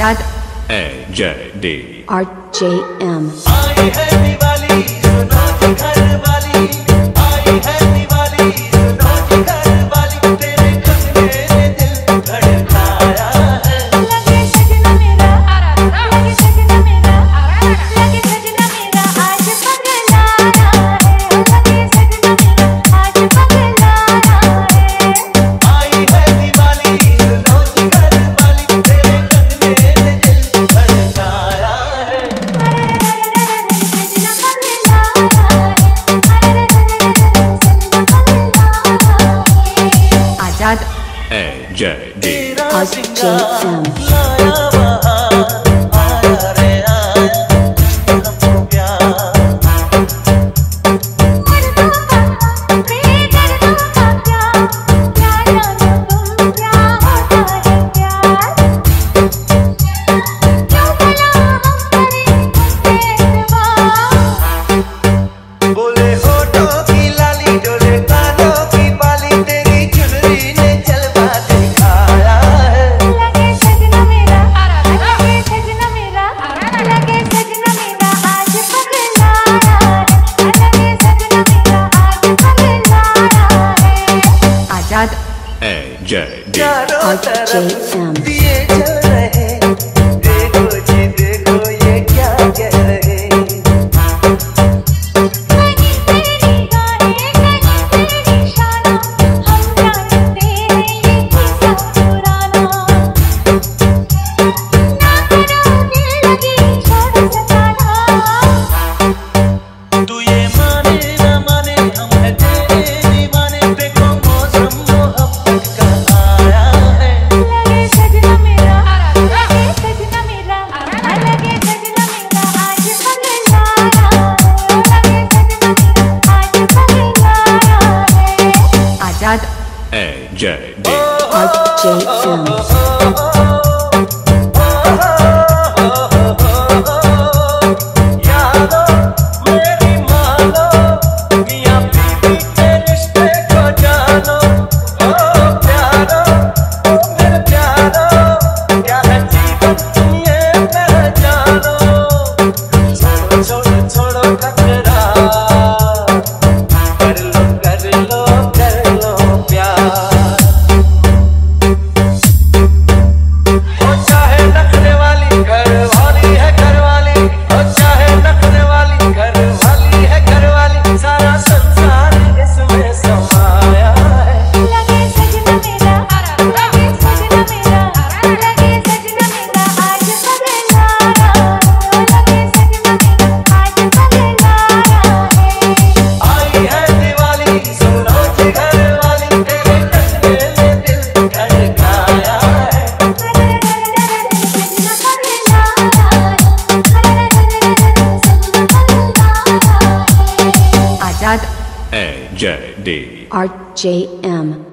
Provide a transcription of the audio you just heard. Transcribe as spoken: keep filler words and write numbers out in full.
Azad A J D R J M आई है दिवाली सुनो जी घरवाली, आई है दिवाली सुनो जी घरवाली, तेरे कंगने ने दिल धड़काया है। लगे सजना मेरा, लगे सजना मेरा, लगे सजना मेरा आज पगलाया है। लगे सजना मेरा आज पगलाया है। आई है दिवाली सुनो जी घरवाली, तेरे कंगने ने दिल धड़काया है। सजना पगलाया है, सजना पगलाया है। आजाद A J D R J M लाया बहार आया रे आया हमको प्यार। मर्दों का बेदर्दों का प्यार, क्या जानो तुम क्या होता है प्यार। क्यों भला हम करें एतबार। बोले होठों की लाली डोले कानों की बाली, तेरी चुनरी ने जलवा दिखाया है। लगे सजना मेरा, लगे सजना मेरा, लगे सजना मेरा आज पगलाया है। लगे सजना मेरा आज पगलाया है। आजाद A J D चारों R J तरफ M दिए जल रहे, देखो जी देखो ये क्या कह रहे। कहीं तेरी गाहें, कहीं तेरी शाना, हम जानते हैं ये किस्सा पुराना। ना करो दिल लगी छोड़ सताना। तू ये माने ना माने हम है तेरे दीवाने, देखो मौसम मोहब्बत का आया है। लगे सजना मेरा, लगे सजना मेरा, लगे सजना मेरा आज पगलाया है। लगे सजना मेरा आज पगलाया है। आजाद A J D R J M यारो मेरी मानो, मियां बीवी के रिश्ते को जानो। ओ प्यारो ओ मेरे प्यारो, क्या है जीवन ये पहचानो। छोड़ो छोड़ो छोड़ो टकरार, कर लो कर लो कर लो प्यार। ओ चाहे नखरे वाली घरवाली है घरवाली, ओ चाहे नखरे वाली घरवाली है घरवाली, सारा संसार इसमें समाया है। लगे सजना मेरा, लगे सजना मेरा, लगे सजना मेरा आज पगलाया है। लगे सजना मेरा आज पगलाया है। आई है दिवाली सुनो जी घरवाली, तेरे कंगने ने दिल धड़काया है। सजना पगलाया है, सजना पगलाया है। आजाद A J D R J M